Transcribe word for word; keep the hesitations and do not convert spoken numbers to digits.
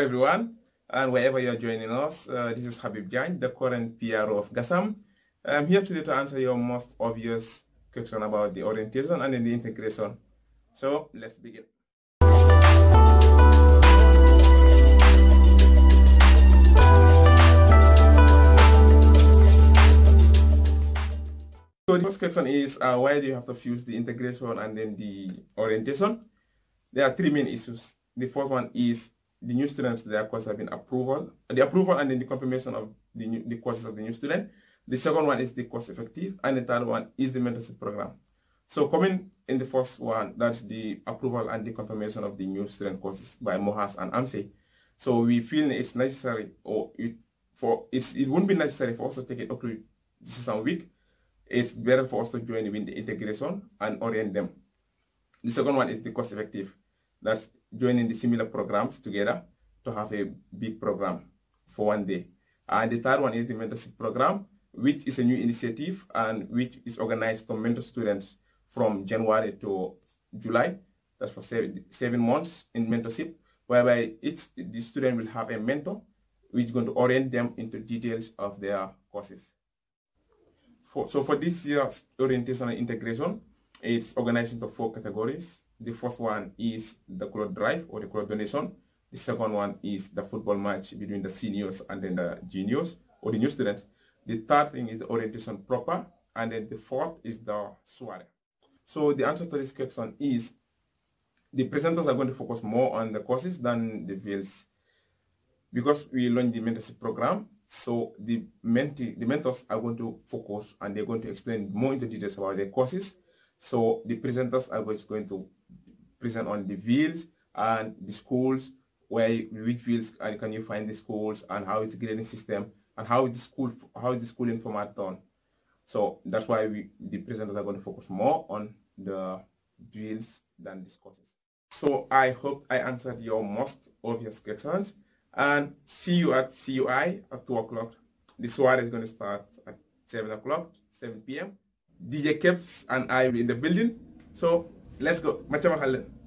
everyone, and wherever you're joining us, uh, this is Habib Jan, the current P R O of GASAM. I'm here today to answer your most obvious question about the orientation and then the integration. So let's begin. So the first question is, uh, why do you have to fuse the integration and then the orientation? There are three main issues. The first one is the new students, their courses have been approval, the approval and then the confirmation of the, new, the courses of the new student. The second one is the cost effective, and the third one is the mentorship program. So coming in the first one, that's the approval and the confirmation of the new student courses by MOHAS and AMSE. So we feel it's necessary, or it, for it's, it wouldn't be necessary for us to take it up to just some week. It's better for us to join in the integration and orient them. The second one is the cost effective. That's joining the similar programs together to have a big program for one day. And the third one is the mentorship program, which is a new initiative and which is organized to mentor students from January to July. That's for seven, seven months in mentorship, whereby each the student will have a mentor which is going to orient them into details of their courses. For, so for this year's orientation and integration, it's organized into four categories. The first one is the cloth drive or the cloth donation. The second one is the football match between the seniors and then the juniors or the new students. The third thing is the orientation proper, and then the fourth is the soiree. So the answer to this question is the presenters are going to focus more on the courses than the V Ls. Because we launched the mentorship program, so the, mentee, the mentors are going to focus and they're going to explain more into details about their courses. So the presenters are going to present on the V Ls and the schools, where which V Ls and can you find the schools, and how is the grading system, and how is the school how is the schooling format done. So that's why we the presenters are going to focus more on the V Ls than these courses. So I hope I answered your most obvious questions, and see you at C U I at two o'clock. The soiree is going to start at seven o'clock, seven P M D J Keps and I will be in the building. So let's go.